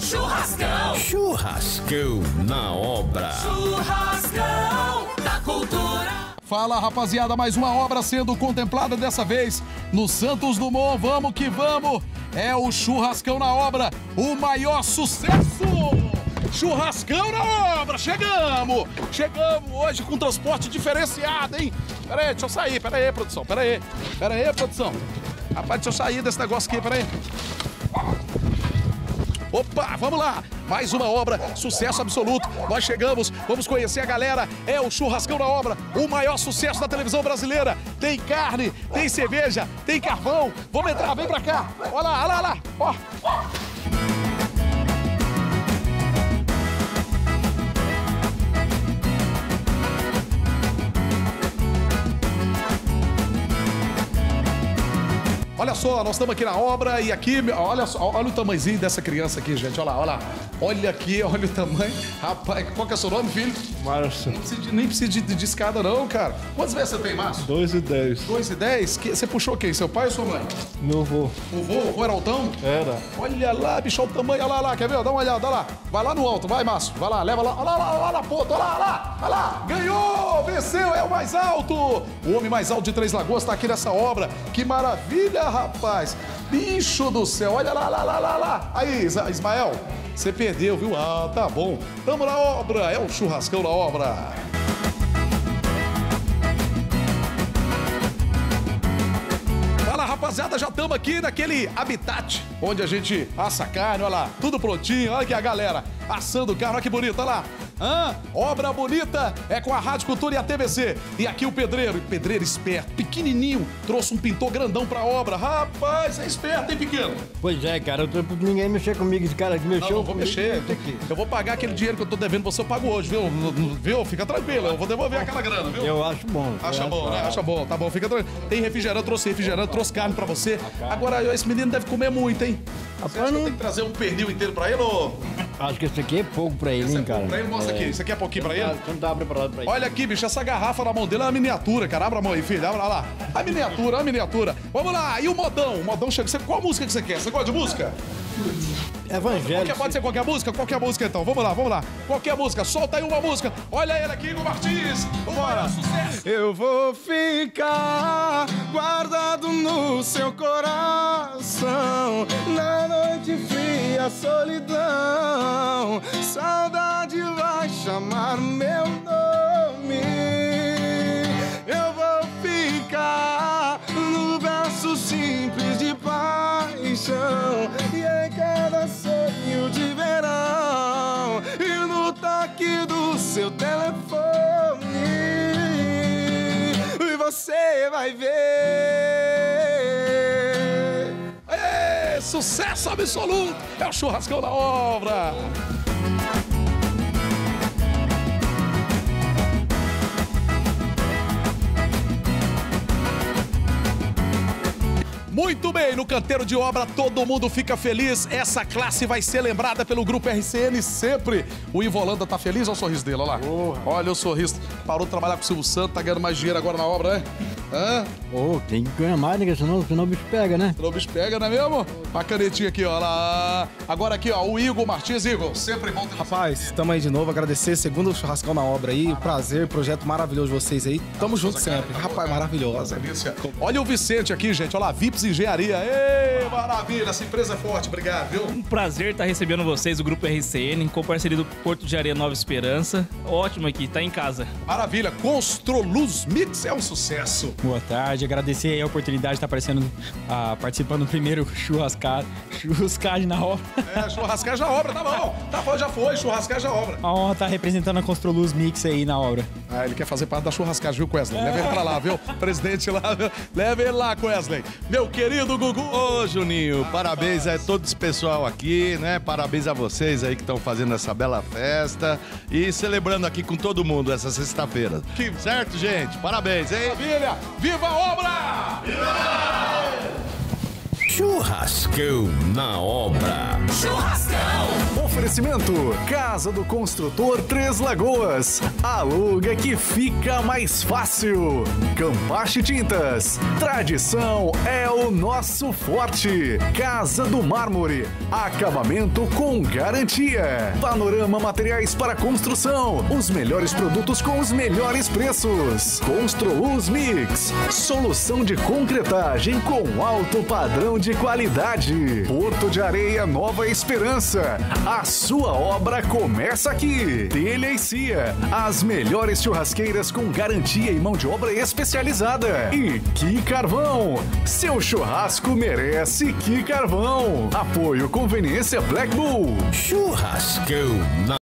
Churrascão. Churrascão na obra. Churrascão da Cultura. Fala, rapaziada, mais uma obra sendo contemplada dessa vez no Santos Dumont. Vamos que vamos. É o Churrascão na obra, o maior sucesso. Churrascão na obra, chegamos hoje com transporte diferenciado, hein? Pera aí, deixa eu sair, pera aí, produção, pera aí, produção. Rapaz, deixa eu sair desse negócio aqui, pera aí. Opa, vamos lá, mais uma obra, sucesso absoluto, nós chegamos, vamos conhecer a galera, é o Churrascão na obra, o maior sucesso da televisão brasileira, tem carne, tem cerveja, tem carvão, vamos entrar, vem pra cá, olha lá, ó. Olha só, nós estamos aqui na obra e aqui, olha o tamanhozinho dessa criança aqui, gente, olha lá. Olha aqui, olha o tamanho. Rapaz, qual que é o seu nome, filho? Márcio. Nem precisa de escada não, cara. Quantos meses você tem, Márcio? 2 e 10. 2 e 10? Você puxou quem? Seu pai ou sua mãe? Meu avô. O vô era altão? Era. Olha lá, bicho, olha o tamanho, olha lá, quer ver? Dá uma olhada, olha lá. Vai lá no alto, vai, Márcio, vai lá, leva lá, olha lá na ponta, olha lá. Ganhou, venceu, é o mais alto. O homem mais alto de Três Lagoas tá aqui nessa obra. Que maravilha, rapaz. Bicho do céu, olha lá. Aí, Ismael, você perdeu, viu? Ah, tá bom. Tamo na obra, é o Churrascão na obra. Fala, rapaziada, já estamos aqui naquele habitat onde a gente assa carne, olha lá, tudo prontinho, olha aqui a galera assando carne, olha que bonito, olha lá. Obra bonita é com a Rádio Cultura e a TVC. E aqui o pedreiro esperto, pequenininho, trouxe um pintor grandão pra obra. Rapaz, é esperto, hein, pequeno? Pois é, cara, ninguém mexer comigo, esse cara que mexeu. Não vou mexer. Eu vou pagar aquele dinheiro que eu tô devendo você, eu pago hoje, viu? Viu? Fica tranquilo, eu vou devolver aquela grana, viu? Eu acho bom. Acha bom, né? Acha bom, tá bom, fica tranquilo. Tem refrigerante, trouxe carne pra você. Agora, esse menino deve comer muito, hein? Você acha que eu tenho que trazer um pernil inteiro pra ele ou... Acho que isso aqui é pouco pra ele, hein, cara? Pra ele, mostra aqui. Isso aqui é pouquinho pra ele? Você não tava preparado pra isso. Olha aqui, bicho, essa garrafa na mão dele é uma miniatura, cara. Abra a mão aí, filho. Abra lá. A miniatura. Vamos lá. E o modão? O modão chega. Qual música que você quer? Você gosta de música? Evangelho. Pode ser qualquer música? Qualquer música, então. Vamos lá. Qualquer música. Solta aí uma música. Olha ele aqui, Igor Martins. Bora. Sucesso. Eu vou ficar guardado no seu coração, na noite fria, solidão. Saudade vai chamar meu nome. Eu vou ficar no verso simples de paixão, e em cada sonho de verão, e no toque do seu telefone, e você vai ver. Sucesso absoluto. É o Churrascão da obra. Muito bem, no canteiro de obra todo mundo fica feliz. Essa classe vai ser lembrada pelo Grupo RCN sempre. O Ivo Holanda tá feliz? Olha o sorriso dele, olha lá. Olha o sorriso. Parou de trabalhar com o Silvio Santos, tá ganhando mais dinheiro agora na obra, né? Tem que ganhar mais, né? Senão o bicho pega, né? Senão o bicho pega, não é mesmo? A canetinha aqui, ó lá. Agora aqui, ó, o Igor Martins. Igor, sempre bom ter você. Rapaz, estamos aí de novo, agradecer, segundo Churrascão na obra aí, prazer, projeto maravilhoso de vocês aí. Tamo junto sempre. Rapaz, maravilhosa. Olha o Vicente aqui, gente, olha lá, Vips Engenharia. Ei, maravilha, essa empresa é forte, obrigado, viu? Um prazer estar recebendo vocês, o Grupo RCN, com parceria do Porto de Areia Nova Esperança. Ótimo aqui, tá em casa. Maravilha, Construluz Mix é um sucesso. Boa tarde, agradecer aí a oportunidade de estar participando do primeiro churrascagem na obra. Churrascagem na obra, tá bom. Já foi, churrascagem na obra. A honra estar representando a Construluz Mix aí na obra. Ele quer fazer parte da churrascagem, viu, Wesley? Leva ele pra lá, viu? Presidente lá, viu? Leva ele lá, Wesley. Meu querido Gugu. Ô, Juninho, parabéns a todo esse pessoal aqui, né? Parabéns a vocês aí que estão fazendo essa bela festa e celebrando aqui com todo mundo essa sexta-feira. Certo, gente? Parabéns, hein? Maravilha! Viva a obra! Churrascão na obra. Churrascão. Oferecimento: Casa do Construtor Três Lagoas. Aluga que fica mais fácil. Campache Tintas. Tradição é o nosso forte. Casa do Mármore. Acabamento com garantia. Panorama Materiais para Construção. Os melhores produtos com os melhores preços. Construluz Mix. Solução de concretagem com alto padrão de qualidade. Porto de Areia Nova Esperança. A sua obra começa aqui. Telha e Cia. As melhores churrasqueiras com garantia e mão de obra especializada. E Que Carvão. Seu churrasco merece Que Carvão. Apoio Conveniência Black Bull. Churrascão na